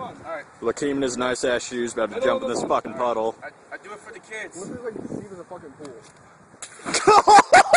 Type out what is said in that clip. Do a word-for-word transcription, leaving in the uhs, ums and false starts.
Alright. Lakeem in his nice ass shoes about to jump in this fucking puddle. I, I do it for the kids. What if it's like the seat of the fucking pool?